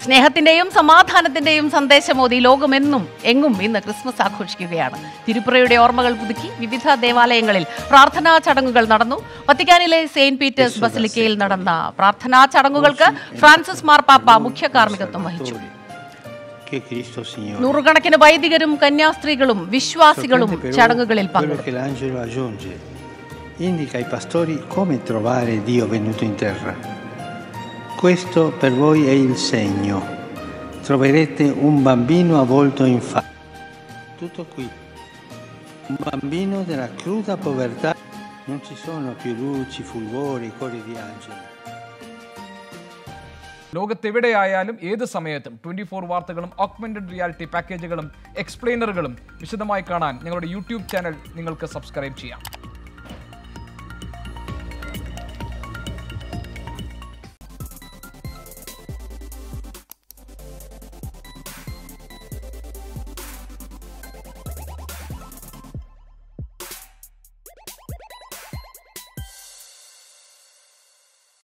സ്നേഹത്തിന്റെയും സമാധാനത്തിന്റെയും സന്ദേശമോതി ലോകമെന്നും എങ്ങും ഇന്ന് ക്രിസ്മസ് ആഘോഷിക്കുകയാണ്. തിരുപ്പിറയുടെ ഓർമ്മകൾ പുതുക്കി വിവിധ ദേവാലയങ്ങളിൽ പ്രാർത്ഥനാ ചടങ്ങുകൾ നടന്നു. വത്തിക്കാനിലെ സെയിന്റ് പീറ്റേഴ്സ് ബസിലിക്കയിൽ നടന്ന പ്രാർത്ഥനാ ചടങ്ങുകൾക്ക് ഫ്രാൻസിസ് മാർപ്പാപ്പ മുഖ്യ കാർമ്മികത്വം വഹിച്ചു. നൂറുകണക്കിന് വൈദികരും കന്യാസ്ത്രീകളും വിശ്വാസികളും ചടങ്ങുകളിൽ പങ്കെടുത്തു. Indica ai pastori come trovare Dio venuto in terra. Questo per voi è il segno. Troverete un bambino avvolto in fasce. Tutto qui. Un bambino della cruda povertà. Non ci sono più luci, fulgori, cori di angeli. ലോകത്തെവിടെയായാലും ഏത് സമയത്തും 24 വാർത്തകളും augmented reality പാക്കേജുകളും എക്സ്പ്ലെയിനറുകളും വിശദമായി കാണാൻ ഞങ്ങളുടെ YouTube channel നിങ്ങൾക്ക് subscribe ചെയ്യാം.